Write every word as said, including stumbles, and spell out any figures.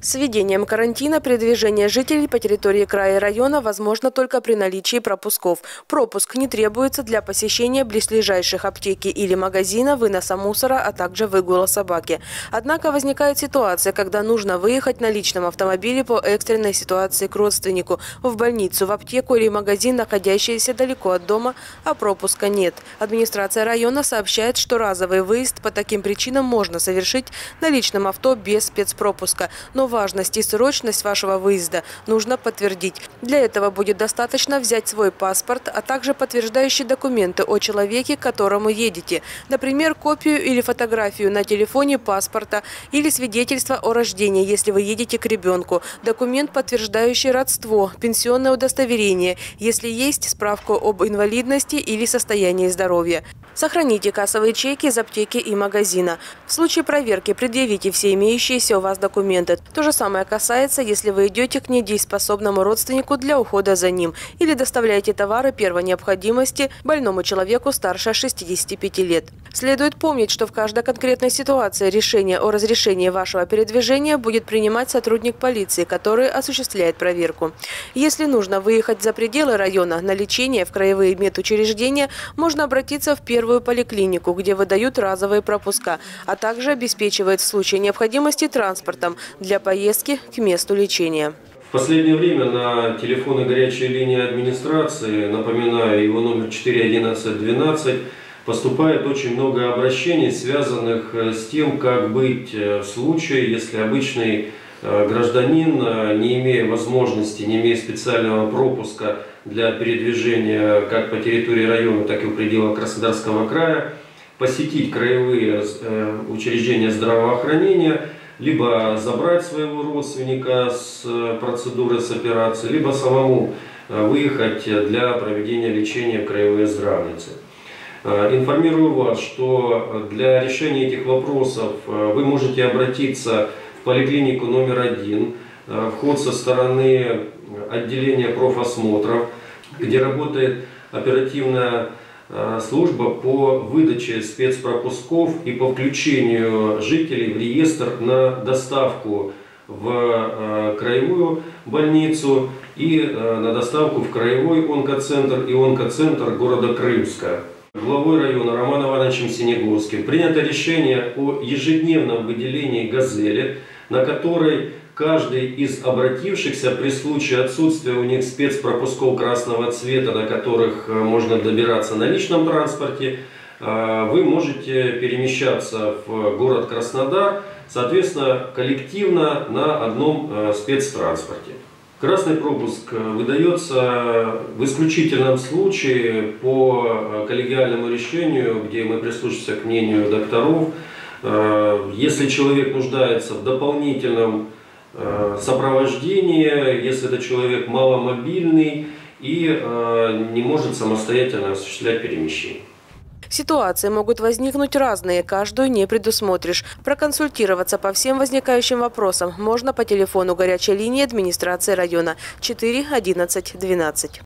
С введением карантина передвижение жителей по территории края и района возможно только при наличии пропусков. Пропуск не требуется для посещения близлежащих аптеки или магазина, выноса мусора, а также выгула собаки. Однако возникает ситуация, когда нужно выехать на личном автомобиле по экстренной ситуации к родственнику, в больницу, в аптеку или магазин, находящийся далеко от дома, а пропуска нет. Администрация района сообщает, что разовый выезд по таким причинам можно совершить на личном авто без спецпропуска. Но важность и срочность вашего выезда нужно подтвердить. Для этого будет достаточно взять свой паспорт, а также подтверждающие документы о человеке, к которому едете. Например, копию или фотографию на телефоне паспорта или свидетельство о рождении, если вы едете к ребенку. Документ, подтверждающий родство, пенсионное удостоверение, если есть справку об инвалидности или состоянии здоровья. Сохраните кассовые чеки из аптеки и магазина. В случае проверки предъявите все имеющиеся у вас документы. То же самое касается, если вы идете к недееспособному родственнику для ухода за ним или доставляете товары первой необходимости больному человеку старше шестидесяти пяти лет. Следует помнить, что в каждой конкретной ситуации решение о разрешении вашего передвижения будет принимать сотрудник полиции, который осуществляет проверку. Если нужно выехать за пределы района на лечение в краевые медучреждения, можно обратиться в первую поликлинику, где выдают разовые пропуска, а также обеспечивает в случае необходимости транспортом для поездки к месту лечения. В последнее время на телефоны горячей линии администрации, напоминаю, его номер четыре одиннадцать двенадцать, поступает очень много обращений, связанных с тем, как быть в случае, если обычный гражданин, не имея возможности, не имея специального пропуска для передвижения как по территории района, так и в пределах Краснодарского края, посетить краевые учреждения здравоохранения, либо забрать своего родственника с процедуры, с операции, либо самому выехать для проведения лечения в краевые здравницы. Информирую вас, что для решения этих вопросов вы можете обратиться в поликлинику номер один, вход со стороны отделения профосмотров, где работает оперативная служба по выдаче спецпропусков и по включению жителей в реестр на доставку в краевую больницу и на доставку в краевой онкоцентр и онкоцентр города Крымска. Главой района Романом Ивановичем Синеговским принято решение о ежедневном выделении газели, на которой каждый из обратившихся при случае отсутствия у них спецпропусков красного цвета, на которых можно добираться на личном транспорте, вы можете перемещаться в город Краснодар, соответственно, коллективно на одном спецтранспорте. Красный пропуск выдается в исключительном случае по коллегиальному решению, где мы прислушиваемся к мнению докторов. Если человек нуждается в дополнительном сопровождении, если это человек маломобильный и не может самостоятельно осуществлять перемещение. Ситуации могут возникнуть разные, каждую не предусмотришь. Проконсультироваться по всем возникающим вопросам можно по телефону горячей линии администрации района четыре одиннадцать двенадцать.